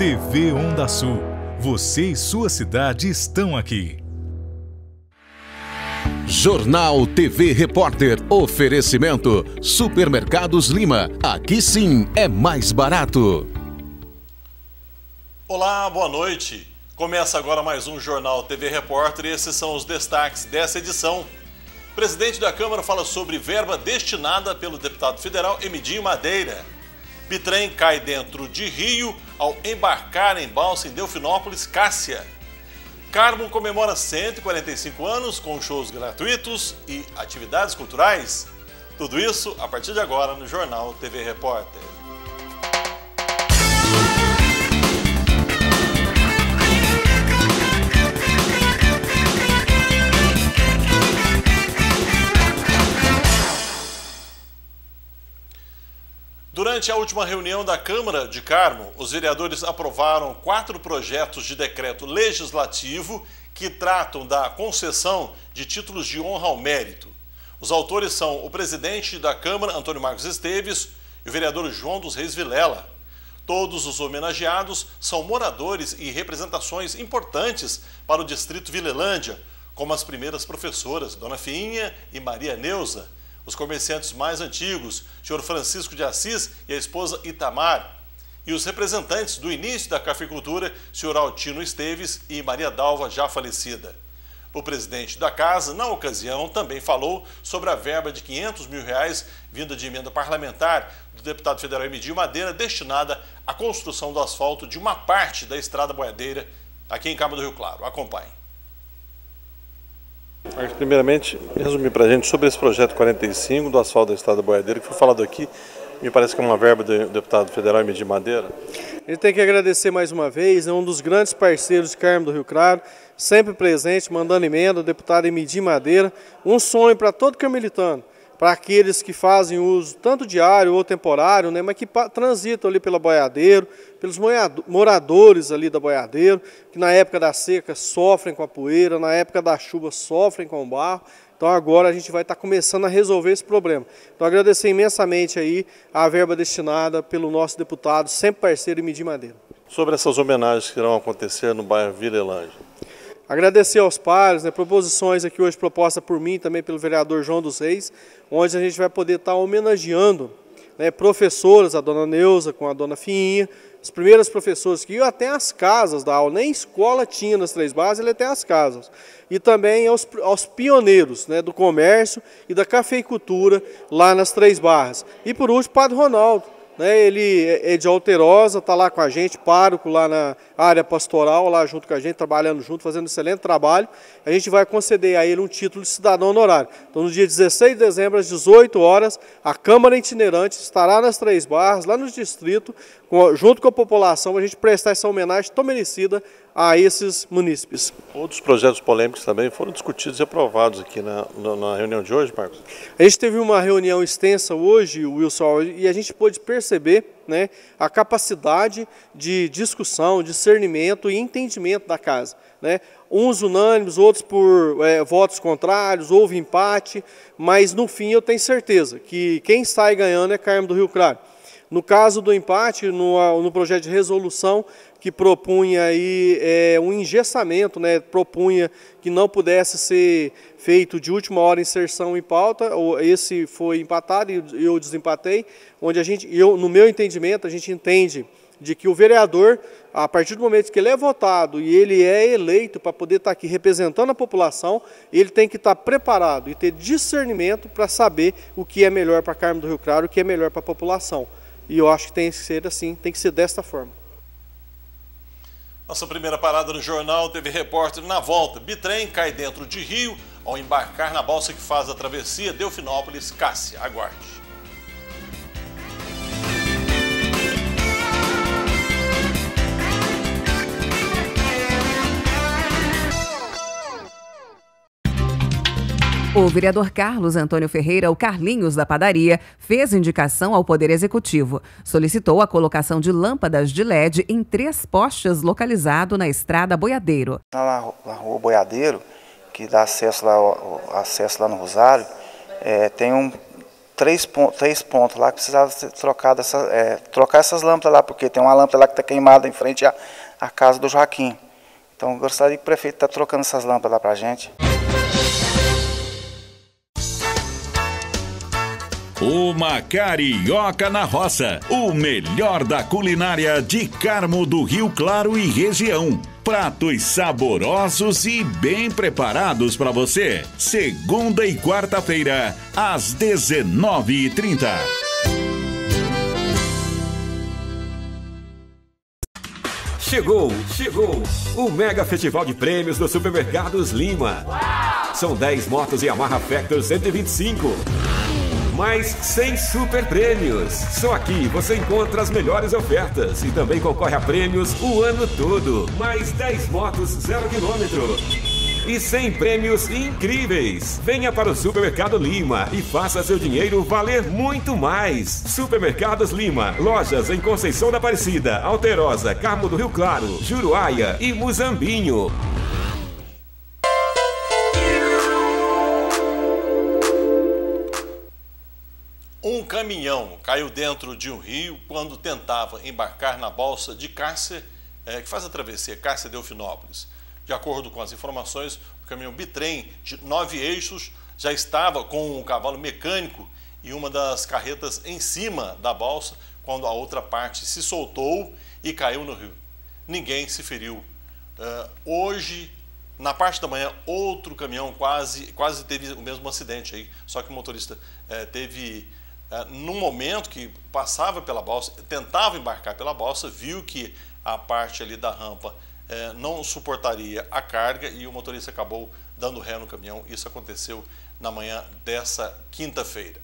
TV Onda Sul. Você e sua cidade estão aqui. Jornal TV Repórter. Oferecimento Supermercados Lima. Aqui sim é mais barato. Olá, boa noite. Começa agora mais um Jornal TV Repórter e esses são os destaques dessa edição. O presidente da Câmara fala sobre verba destinada pelo deputado federal Emidinho Madeira. Bitrem cai dentro de rio ao embarcar em balsa em Delfinópolis, Cássia. Carmo comemora 145 anos com shows gratuitos e atividades culturais. Tudo isso a partir de agora no Jornal TV Repórter. Durante a última reunião da Câmara de Carmo, os vereadores aprovaram 4 projetos de decreto legislativo que tratam da concessão de títulos de honra ao mérito. Os autores são o presidente da Câmara, Antônio Marcos Esteves, e o vereador João dos Reis Vilela. Todos os homenageados são moradores e representações importantes para o distrito Vilelândia, como as primeiras professoras, Dona Fiinha e Maria Neuza, os comerciantes mais antigos, Sr. Francisco de Assis e a esposa Itamar, e os representantes do início da cafeicultura, Sr. Altino Esteves e Maria Dalva, já falecida. O presidente da casa, na ocasião, também falou sobre a verba de R$500 mil vinda de emenda parlamentar do deputado federal Emidinho Madeira, destinada à construção do asfalto de uma parte da estrada boiadeira aqui em Câmara do Rio Claro. Acompanhe. Marcos, primeiramente, resumir para a gente sobre esse projeto 45 do asfalto da estrada boiadeira, que foi falado aqui, me parece que é uma verba do deputado federal Emidinho Madeira. Ele tem que agradecer mais uma vez, é um dos grandes parceiros de Carmo do Rio Claro, sempre presente, mandando emenda, o deputado Emidinho Madeira, um sonho para todo carmelitano, para aqueles que fazem uso tanto diário ou temporário, né, mas que transitam ali pela Boiadeiro, pelos moradores ali da Boiadeiro, que na época da seca sofrem com a poeira, na época da chuva sofrem com o barro. Então agora a gente vai estar começando a resolver esse problema. Então agradecer imensamente aí a verba destinada pelo nosso deputado, sempre parceiro Emidinho Madeira. Sobre essas homenagens que irão acontecer no bairro Vilelândia. Agradecer aos pares, né, proposições aqui hoje propostas por mim, também pelo vereador João dos Reis, onde a gente vai poder estar homenageando, né, professoras, a dona Neuza com a dona Fiinha, as primeiras professoras que iam até as casas da aula, nem escola tinha nas Três Barras, ele até as casas. E também aos pioneiros, né, do comércio e da cafeicultura lá nas Três Barras. E por último, Padre Ronaldo. Ele é de Alterosa, está lá com a gente, pároco lá na área pastoral, lá junto com a gente, trabalhando junto, fazendo um excelente trabalho. A gente vai conceder a ele um título de cidadão honorário. Então, no dia 16 de dezembro, às 18 horas, a Câmara Itinerante estará nas Três Barras, lá no distrito, junto com a população, a gente prestar essa homenagem tão merecida a esses munícipes. Outros projetos polêmicos também foram discutidos e aprovados aqui na reunião de hoje, Marcos? A gente teve uma reunião extensa hoje, Wilson, e a gente pôde perceber, né, a capacidade de discussão, discernimento e entendimento da casa, né? Uns unânimes, outros por votos contrários, houve empate, mas no fim eu tenho certeza que quem sai ganhando é Carmo do Rio Claro. No caso do empate, no projeto de resolução que propunha aí um engessamento, né, propunha que não pudesse ser feito de última hora inserção em pauta, esse foi empatado e eu desempatei, onde no meu entendimento, a gente entende de que o vereador, a partir do momento que ele é votado e ele é eleito para poder estar aqui representando a população, ele tem que estar preparado e ter discernimento para saber o que é melhor para Carmo do Rio Claro, o que é melhor para a população. E eu acho que tem que ser assim, tem que ser desta forma. Nossa primeira parada no Jornal TV Repórter na volta. Bitrem cai dentro de rio ao embarcar na balsa que faz a travessia Delfinópolis, Cássia. Aguarde. O vereador Carlos Antônio Ferreira, o Carlinhos da Padaria, fez indicação ao Poder Executivo. Solicitou a colocação de lâmpadas de LED em 3 postes localizados na estrada Boiadeiro. Na rua Boiadeiro, que dá acesso lá no Rosário, tem três pontos lá que precisava ser trocar essas lâmpadas lá, porque tem uma lâmpada lá que está queimada em frente à casa do Joaquim. Então, eu gostaria que o prefeito está trocando essas lâmpadas lá para a gente. Uma carioca na roça, o melhor da culinária de Carmo do Rio Claro e região. Pratos saborosos e bem preparados para você. Segunda e quarta-feira, às 19h30. Chegou o Mega Festival de Prêmios do Supermercados Lima. Uau! São 10 motos Yamaha Factor 125. Mais 100 super prêmios. Só aqui você encontra as melhores ofertas e também concorre a prêmios o ano todo. Mais 10 motos 0 km. E 100 prêmios incríveis. Venha para o Supermercado Lima e faça seu dinheiro valer muito mais. Supermercados Lima. Lojas em Conceição da Aparecida, Alterosa, Carmo do Rio Claro, Juruáia e Muzambinho. Um caminhão caiu dentro de um rio quando tentava embarcar na balsa de Cássia, que faz a travessia Cássia-Delfinópolis. De acordo com as informações, o caminhão bitrem de 9 eixos já estava com um cavalo mecânico e uma das carretas em cima da balsa quando a outra parte se soltou e caiu no rio. Ninguém se feriu. Hoje, na parte da manhã, outro caminhão quase teve o mesmo acidente aí, só que o motorista teve... num momento que passava pela balsa, tentava embarcar pela balsa, viu que a parte ali da rampa não suportaria a carga e o motorista acabou dando ré no caminhão. Isso aconteceu na manhã dessa quinta-feira.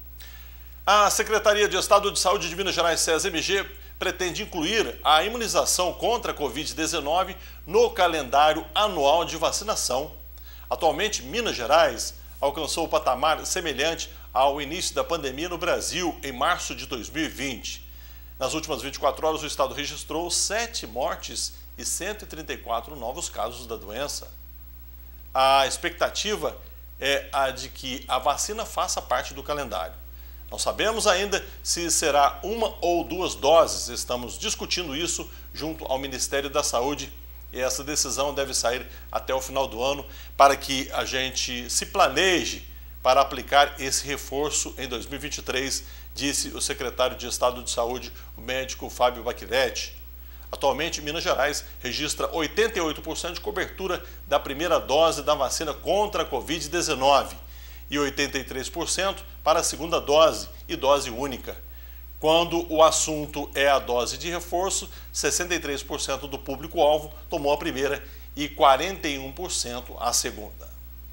A Secretaria de Estado de Saúde de Minas Gerais, SESMG, pretende incluir a imunização contra a Covid-19 no calendário anual de vacinação. Atualmente, Minas Gerais alcançou o patamar semelhante ao início da pandemia no Brasil, em março de 2020. Nas últimas 24 horas, o estado registrou 7 mortes e 134 novos casos da doença. A expectativa é a de que a vacina faça parte do calendário. Não sabemos ainda se será 1 ou 2 doses, estamos discutindo isso junto ao Ministério da Saúde e essa decisão deve sair até o final do ano para que a gente se planeje para aplicar esse reforço em 2023, disse o secretário de Estado de Saúde, o médico Fábio Bacchinetti. Atualmente, Minas Gerais registra 88% de cobertura da primeira dose da vacina contra a Covid-19 e 83% para a segunda dose e dose única. Quando o assunto é a dose de reforço, 63% do público-alvo tomou a primeira e 41% a segunda.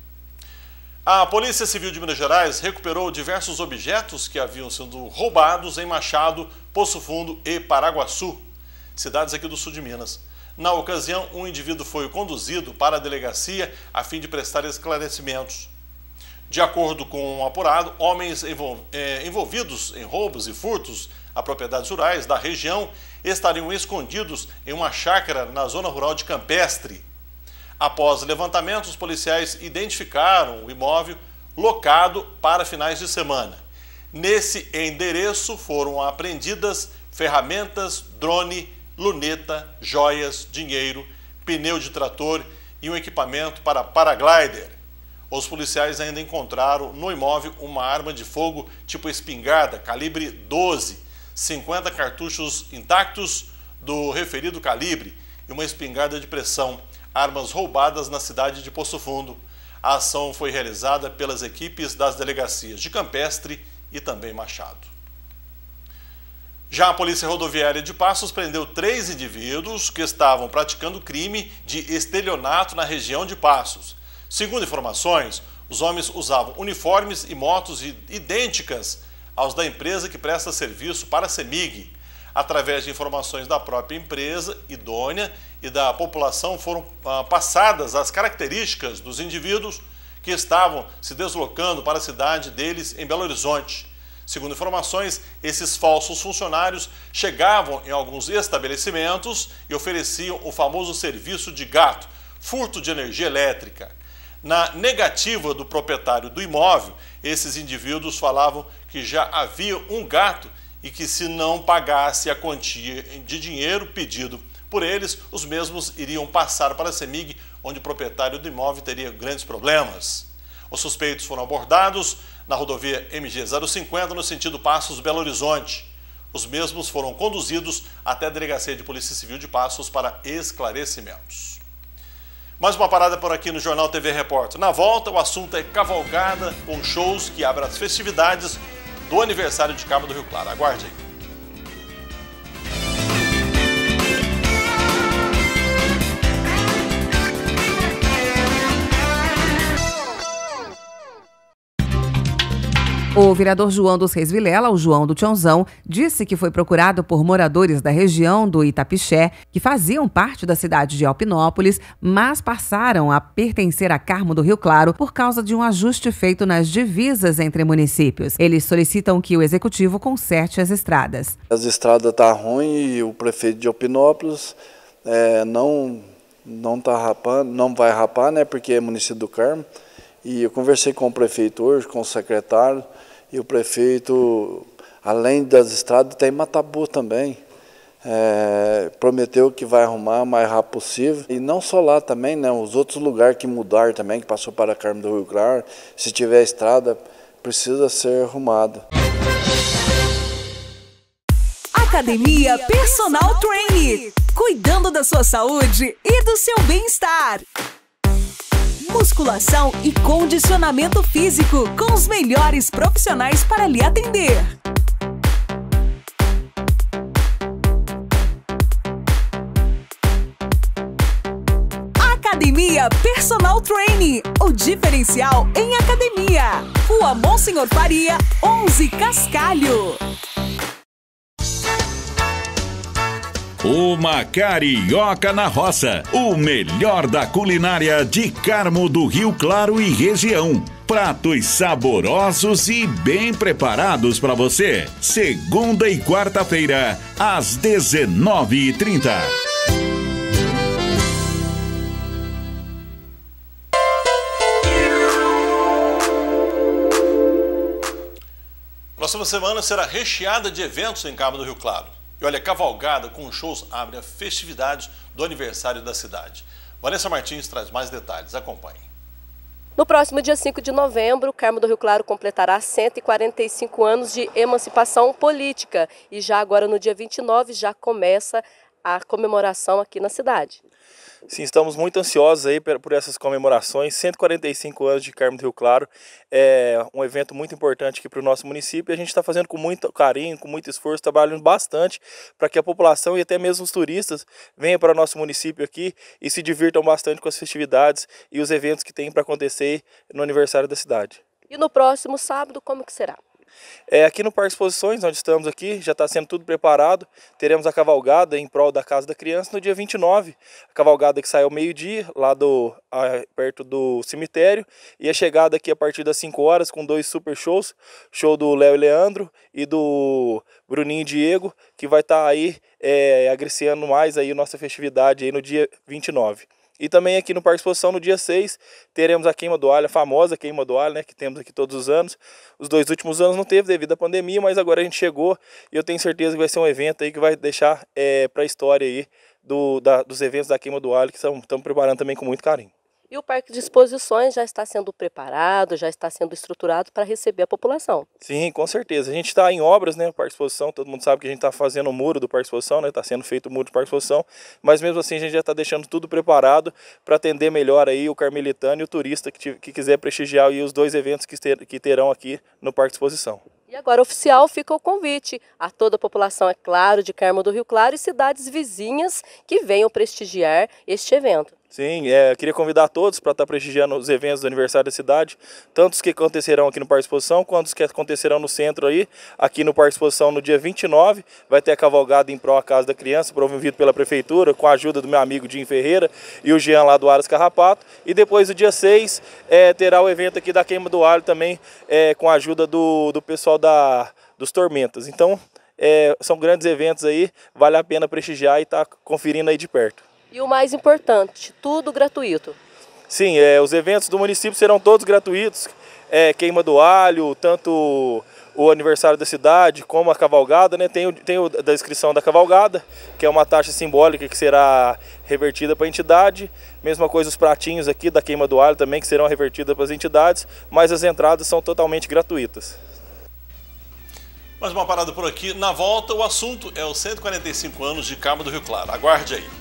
A Polícia Civil de Minas Gerais recuperou diversos objetos que haviam sido roubados em Machado, Poço Fundo e Paraguaçu, cidades aqui do sul de Minas. Na ocasião, um indivíduo foi conduzido para a delegacia a fim de prestar esclarecimentos. De acordo com um apurado, homens envolvidos em roubos e furtos a propriedades rurais da região estariam escondidos em uma chácara na zona rural de Campestre. Após levantamento, os policiais identificaram o imóvel locado para finais de semana. Nesse endereço foram apreendidas ferramentas, drone, luneta, joias, dinheiro, pneu de trator e um equipamento para paraglider. Os policiais ainda encontraram no imóvel uma arma de fogo tipo espingarda, calibre 12, 50 cartuchos intactos do referido calibre e uma espingarda de pressão, armas roubadas na cidade de Poço Fundo. A ação foi realizada pelas equipes das delegacias de Campestre e também Machado. Já a Polícia Rodoviária de Passos prendeu 3 indivíduos que estavam praticando crime de estelionato na região de Passos. Segundo informações, os homens usavam uniformes e motos idênticas aos da empresa que presta serviço para a CEMIG. Através de informações da própria empresa idônea e da população foram passadas as características dos indivíduos que estavam se deslocando para a cidade deles em Belo Horizonte. Segundo informações, esses falsos funcionários chegavam em alguns estabelecimentos e ofereciam o famoso serviço de gato, furto de energia elétrica. Na negativa do proprietário do imóvel Esses indivíduos falavam que já havia um gato e que, se não pagasse a quantia de dinheiro pedido por eles, os mesmos iriam passar para a CEMIG, onde o proprietário do imóvel teria grandes problemas. Os suspeitos foram abordados na rodovia MG 050, no sentido Passos Belo Horizonte. Os mesmos foram conduzidos até a Delegacia de Polícia Civil de Passos para esclarecimentos. Mais uma parada por aqui no Jornal TV Repórter. Na volta, o assunto é cavalgada com shows que abrem as festividades do aniversário de Carmo do Rio Claro. Aguarde aí. O vereador João dos Reis Vilela, o João do Tiãozão, disse que foi procurado por moradores da região do Itapixé, que faziam parte da cidade de Alpinópolis, mas passaram a pertencer a Carmo do Rio Claro por causa de um ajuste feito nas divisas entre municípios. Eles solicitam que o executivo conserte as estradas. As estradas estão ruins e o prefeito de Alpinópolis não tá rapando, não vai rapar, né, porque é município do Carmo. E eu conversei com o prefeito hoje, com o secretário, e o prefeito, além das estradas, tem Matabu também. Prometeu que vai arrumar o mais rápido possível. E não só lá também, né, os outros lugares que mudaram também, que passou para Carmo do Rio Claro, se tiver estrada, precisa ser arrumada. Academia Personal Training, cuidando da sua saúde e do seu bem-estar. Musculação e condicionamento físico com os melhores profissionais para lhe atender. Academia Personal Training, o diferencial em academia. Rua Monsenhor Faria, 11 Cascalho. Uma Carioca na Roça, o melhor da culinária de Carmo do Rio Claro e região. Pratos saborosos e bem preparados para você. Segunda e quarta-feira, às 19h30. Próxima semana será recheada de eventos em Carmo do Rio Claro. E olha, cavalgada com shows abre a festividade do aniversário da cidade. Vanessa Martins traz mais detalhes. Acompanhe. No próximo dia 5 de novembro, Carmo do Rio Claro completará 145 anos de emancipação política. E já agora, no dia 29, já começa a comemoração aqui na cidade. Sim, estamos muito ansiosos aí por essas comemorações. 145 anos de Carmo do Rio Claro é um evento muito importante aqui para o nosso município. E a gente está fazendo com muito carinho, com muito esforço, trabalhando bastante para que a população e até mesmo os turistas venham para o nosso município aqui e se divirtam bastante com as festividades e os eventos que tem para acontecer no aniversário da cidade. E no próximo sábado, como que será? Aqui no Parque Exposições, onde estamos aqui, já está sendo tudo preparado. Teremos a cavalgada em prol da Casa da Criança no dia 29. A cavalgada que sai ao meio-dia, lá perto do cemitério. E a chegada aqui a partir das 5 horas com 2 super shows. Show do Léo e Leandro e do Bruninho e Diego, que vai estar aí agreciando mais aí a nossa festividade aí no dia 29. E também aqui no Parque Exposição, no dia 6, teremos a queima do alho, a famosa queima do alho, né, que temos aqui todos os anos. Os 2 últimos anos não teve devido à pandemia, mas agora a gente chegou e eu tenho certeza que vai ser um evento aí que vai deixar para a história aí dos eventos da queima do alho, que estamos preparando também com muito carinho. E o Parque de Exposições já está sendo preparado, já está sendo estruturado para receber a população. Sim, com certeza. A gente está em obras, né, no Parque de Exposição, todo mundo sabe que a gente está fazendo o muro do Parque de Exposição, né, está sendo feito o muro do Parque de Exposição, mas mesmo assim a gente já está deixando tudo preparado para atender melhor aí o carmelitano e o turista que quiser prestigiar aí os 2 eventos que terão aqui no Parque de Exposição. E agora, oficial, fica o convite a toda a população, é claro, de Carmo do Rio Claro e cidades vizinhas que venham prestigiar este evento. Sim, queria convidar todos para estar prestigiando os eventos do aniversário da cidade, tanto os que acontecerão aqui no Parque de Exposição, quanto os que acontecerão no centro aí, aqui no Parque de Exposição no dia 29, vai ter a cavalgada em prol da Casa da Criança, promovido pela Prefeitura, com a ajuda do meu amigo Dinho Ferreira e o Jean lá do Aras Carrapato, e depois o dia 6 terá o evento aqui da Queima do Alho também, com a ajuda do pessoal dos Tormentas. Então, são grandes eventos aí, vale a pena prestigiar e estar conferindo aí de perto. E o mais importante, tudo gratuito. Sim, os eventos do município serão todos gratuitos. queima do alho, tanto o aniversário da cidade como a cavalgada, né? Tem da inscrição da cavalgada, que é uma taxa simbólica que será revertida para a entidade. Mesma coisa os pratinhos aqui da queima do alho também, que serão revertidas para as entidades, mas as entradas são totalmente gratuitas. Mais uma parada por aqui. Na volta, o assunto é os 145 anos de Carmo do Rio Claro. Aguarde aí.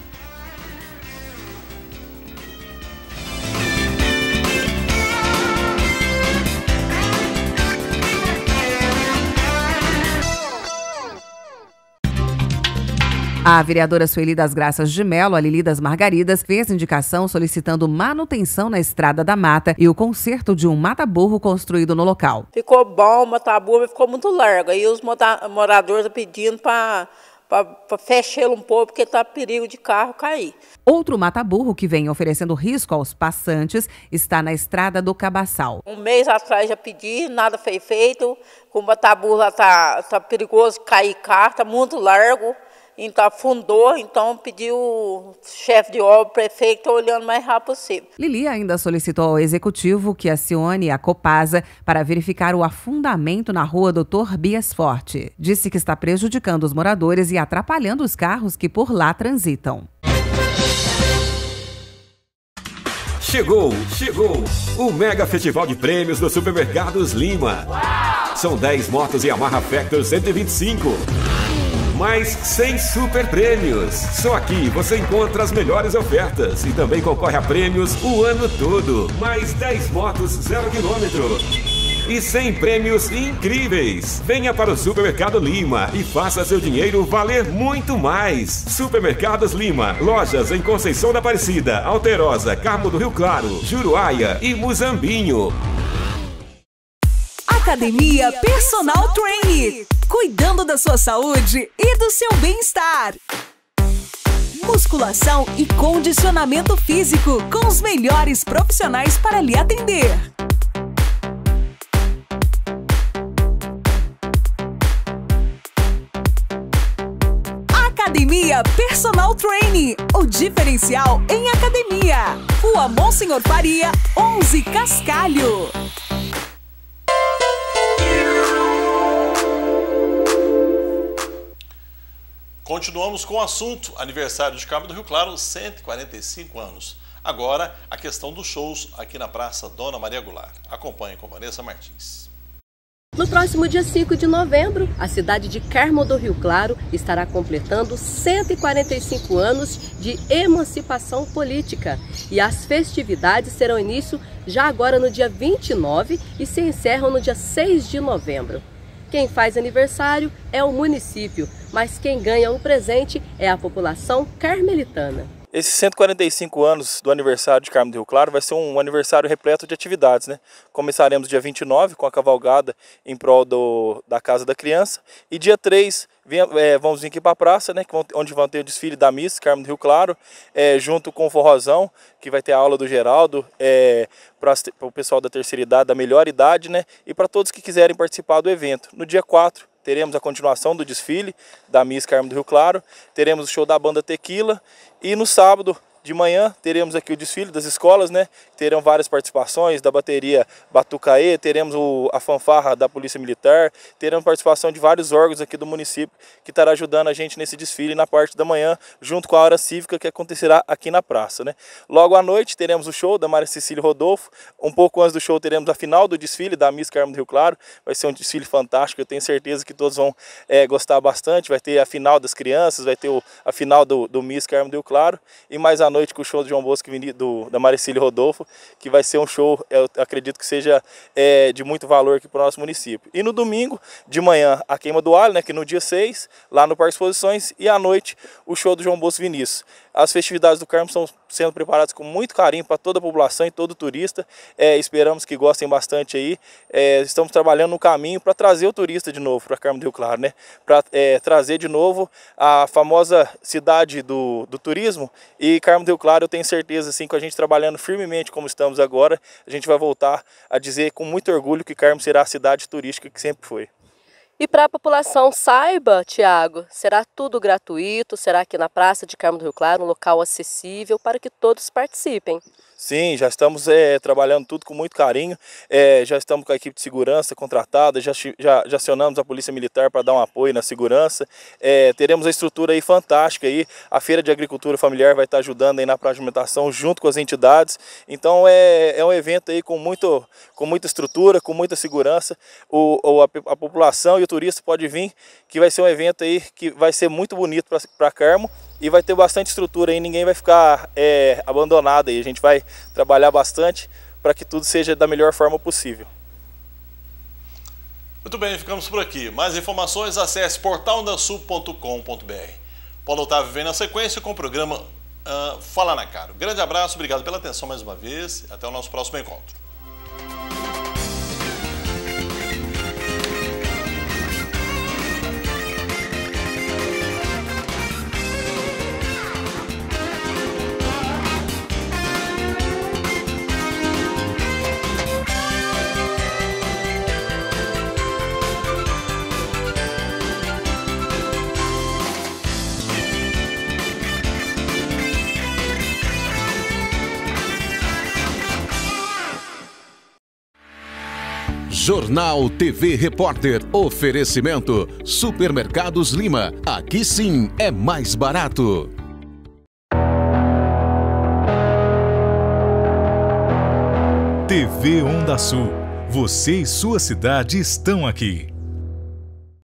A vereadora Sueli das Graças de Melo, a Lili das Margaridas, fez indicação solicitando manutenção na Estrada da Mata e o conserto de um mata-burro construído no local. Ficou bom, o mata-burro ficou muito largo. Aí os moradores pedindo para fechá-lo um pouco, porque está perigo de carro cair. Outro mata-burro que vem oferecendo risco aos passantes está na Estrada do Cabaçal. Um mês atrás já pedi, nada foi feito. O mata-burro lá tá perigoso cair carro, está muito largo. Então afundou, então pediu o chefe de obra, o prefeito, está olhando o mais rápido possível. Lili ainda solicitou ao executivo que acione a Copasa para verificar o afundamento na rua Dr. Bias Forte. Disse que está prejudicando os moradores e atrapalhando os carros que por lá transitam. Chegou o Mega Festival de Prêmios do Supermercados Lima. Uau! São 10 motos Yamaha Factor 125. Mais 100 super prêmios. Só aqui você encontra as melhores ofertas e também concorre a prêmios o ano todo. Mais 10 motos 0 km. E 100 prêmios incríveis. Venha para o Supermercado Lima e faça seu dinheiro valer muito mais. Supermercados Lima. Lojas em Conceição da Aparecida, Alterosa, Carmo do Rio Claro, Juruáia e Muzambinho. Academia Personal Training, cuidando da sua saúde e do seu bem-estar. Musculação e condicionamento físico com os melhores profissionais para lhe atender. Academia Personal Training, o diferencial em academia. Rua Monsenhor Faria, 11 Cascalho. Continuamos com o assunto, aniversário de Carmo do Rio Claro, 145 anos. Agora, a questão dos shows aqui na Praça Dona Maria Goulart. Acompanhe com Vanessa Martins. No próximo dia 5 de novembro, a cidade de Carmo do Rio Claro estará completando 145 anos de emancipação política. E as festividades terão início já agora no dia 29 e se encerram no dia 6 de novembro. Quem faz aniversário é o município, mas quem ganha o presente é a população carmelitana. Esses 145 anos do aniversário de Carmo do Rio Claro vai ser um aniversário repleto de atividades, né? Começaremos dia 29 com a cavalgada em prol da Casa da Criança e dia 3 vamos vir aqui para a praça, né? Onde vão ter o desfile da Miss Carmo do Rio Claro, junto com o forrozão, que vai ter a aula do Geraldo, para o pessoal da terceira idade, da melhor idade, né? E para todos que quiserem participar do evento. No dia 4 teremos a continuação do desfile da Miss Carmo do Rio Claro, teremos o show da banda Tequila e no sábado de manhã teremos aqui o desfile das escolas, né? Terão várias participações da bateria Batucaê, teremos a fanfarra da Polícia Militar, teremos participação de vários órgãos aqui do município que estará ajudando a gente nesse desfile na parte da manhã, junto com a hora cívica que acontecerá aqui na praça, né? Logo à noite teremos o show da Maria Cecília Rodolfo, um pouco antes do show teremos a final do desfile da Miss Carmo do Rio Claro, vai ser um desfile fantástico, eu tenho certeza que todos vão gostar bastante, vai ter a final das crianças, vai ter a final do Miss Carmo do Rio Claro e mais à noite com o show do João Bosco da Maricília Rodolfo, que vai ser um show, eu acredito que seja de muito valor aqui para o nosso município. E no domingo, de manhã, a queima do alho, né, que no dia 6, lá no Parque Exposições, e à noite, o show do João Bosco Vinícius. As festividades do Carmo estão sendo preparadas com muito carinho para toda a população e todo turista. Esperamos que gostem bastante aí. Estamos trabalhando no caminho para trazer o turista de novo para Carmo do Rio Claro, né? Para trazer de novo a famosa cidade do turismo. E Carmo do Rio Claro, eu tenho certeza, assim, que a gente trabalhando firmemente como estamos agora, a gente vai voltar a dizer com muito orgulho que Carmo será a cidade turística que sempre foi. E para a população saiba, Tiago, será tudo gratuito, será aqui na Praça de Carmo do Rio Claro, um local acessível para que todos participem. Sim, já estamos trabalhando tudo com muito carinho, já estamos com a equipe de segurança contratada, já acionamos a Polícia Militar para dar um apoio na segurança, teremos a estrutura aí fantástica, aí, a Feira de Agricultura Familiar vai estar ajudando aí na pavimentação junto com as entidades, então é um evento aí com muita estrutura, com muita segurança, a população e o turista pode vir, que vai ser um evento aí que vai ser muito bonito para Carmo, e vai ter bastante estrutura aí, ninguém vai ficar abandonado aí. A gente vai trabalhar bastante para que tudo seja da melhor forma possível. Muito bem, ficamos por aqui. Mais informações, acesse portaldasul.com.br. Paulo Otávio vem na sequência com o programa Fala na Cara. Grande abraço, obrigado pela atenção mais uma vez e até o nosso próximo encontro. Jornal TV Repórter. Oferecimento Supermercados Lima. Aqui sim é mais barato. TV Onda Sul. Você e sua cidade estão aqui.